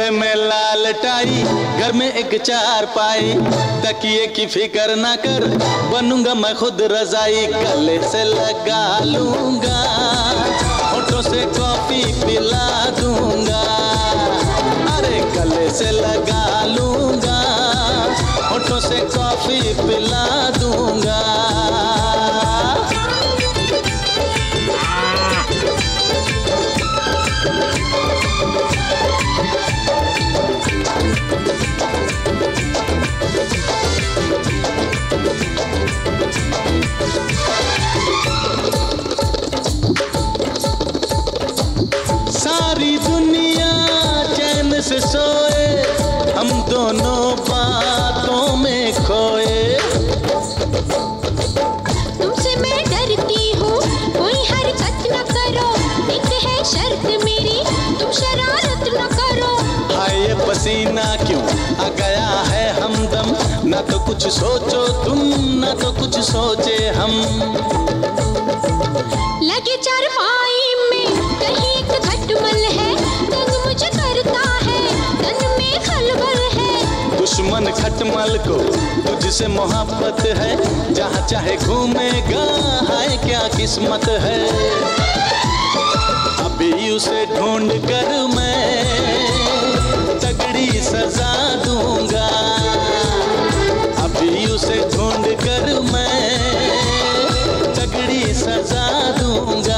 गले में लाल टाई, घर में एक चारपाई, तकिए की फिक्र ना कर, बनूंगा मैं खुद रजाई। गले से लगा लूंगा, होठों से कॉफी पिला दूंगा। अरे गले से लगा लूंगा, होठों से कॉफी पिला दूंगा। सारी दुनिया चैन से सोए, हम दोनों बातों में खोए। तुमसे मैं डरती हूँ, कोई हरकत न करो, एक है शर्त मेरी, तुम शरारत न करो। हाय ये पसीना क्यों आ गया है हमदम, ना तो कुछ सोचो तुम, ना तो कुछ सोचे हम। लगे चारपाई में कहीं एक खटमल है, तंग मुझे करता है, तन में खलबल है। दुश्मन खटमल को तुझसे मोहब्बत है, जहाँ चाहे घूमेगा, हाय क्या किस्मत है। अभी उसे ढूंढ कर मैं तगड़ी सजा दूंगा, अभी उसे ढूंढ कर मैं तगड़ी सजा दूंगा।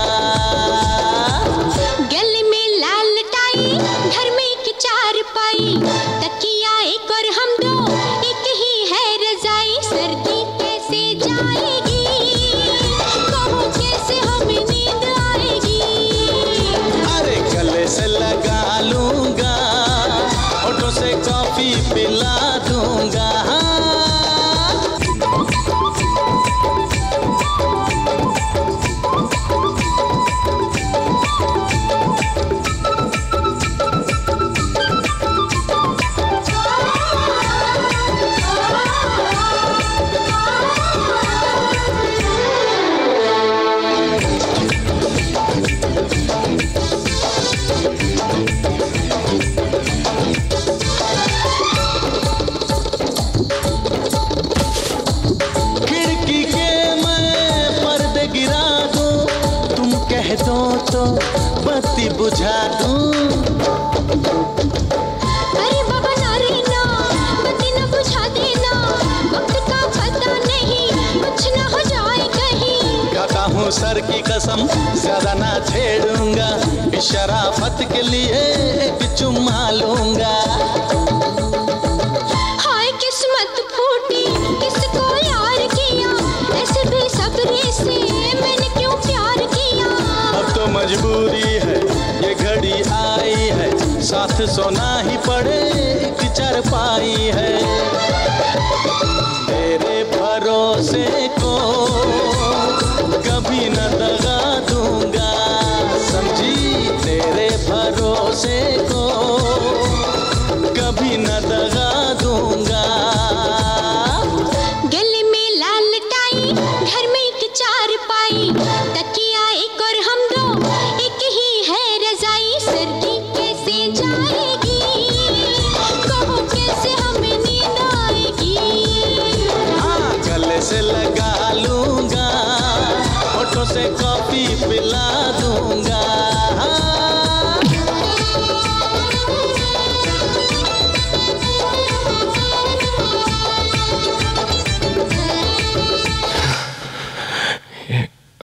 गले में लाल टाई, घर में एक चारपाई, तकिया एक और हम दो, एक ही है रजाई। सर्दी कैसे जाएगी, कहो कैसे हमें नींद आएगी। अरे गले से लगा लूंगा, होठों से कॉफी पिला दूंगा। खिड़की के मैं पर्दे गिरा दूं, तुम कह दो तो बत्ती बुझा दूं। अरे बाबा ना रहना, बत्ती न बुझा देना, वक्त का पता नहीं, कुछ न हो जाए कहीं। खाता हूँ सर की कसम, ज्यादा ना छेड़ूंगा, इस शराफत के लिए एक चुम्मा लूंगा। हाय किस्मत फूटी, किसको यार किया, ऐसे बेसब्री से मैंने क्यों प्यार किया। अब तो मजबूरी है, ये घड़ी आई है, साथ सोना ही पड़े, एक चारपाई है। तेरे भरोसे को कभी न दगा दूंगा, समझी, तेरे भरोसे को कभी न दगा दूंगा। गले में लाल टाई, घर में एक चारपाई, तकिया एक और हम दो, एक ही है रजाई। सर्दी कैसे जाएगी, कहो कैसे हमें नींद आएगी। हाँ, गले से लगा लूंगा, होठों से कॉफी पिला